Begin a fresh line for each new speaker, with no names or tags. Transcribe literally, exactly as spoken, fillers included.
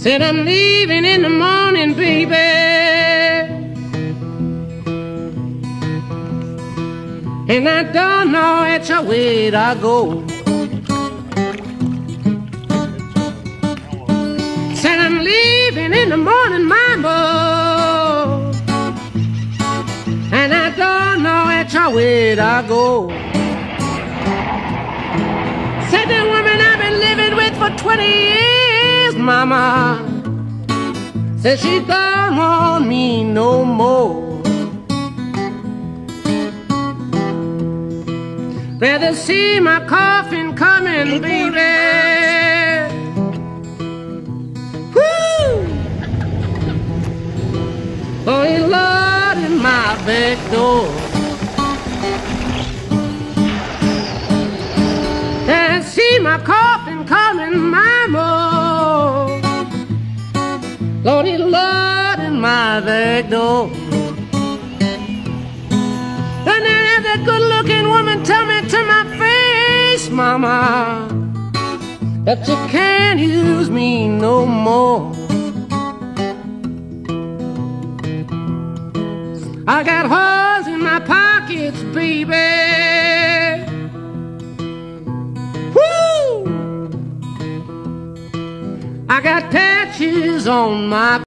Said I'm leaving in the morning, baby, and I don't know which way I go. Said I'm leaving in the morning, mama, and I don't know which way I go. Said the woman I've been living with for twenty years, mama, said she don't want me no more. Rather see my coffin coming, baby. Woo! Oh, he Lord in my back door. And see my coffin coming, mama. Lordy, Lord in my back door. And then have that good-looking woman tell me to my face, mama, that you can't use me no more. I got holes in my pockets, baby. Woo! I got patches on my